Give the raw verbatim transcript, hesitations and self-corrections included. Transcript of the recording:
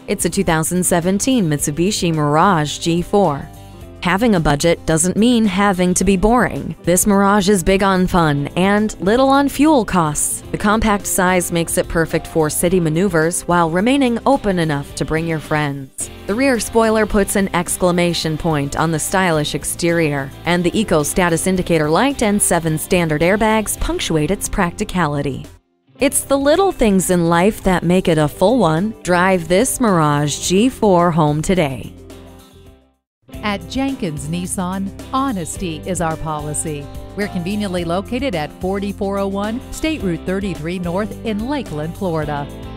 It's a two thousand seventeen Mitsubishi Mirage G four. Having a budget doesn't mean having to be boring. This Mirage is big on fun and little on fuel costs. The compact size makes it perfect for city maneuvers while remaining open enough to bring your friends. The rear spoiler puts an exclamation point on the stylish exterior, and the Eco Status Indicator light and seven standard airbags punctuate its practicality. It's the little things in life that make it a full one. Drive this Mirage G four home today. At Jenkins Nissan, honesty is our policy. We're conveniently located at forty-four oh one State Route thirty-three North in Lakeland, Florida.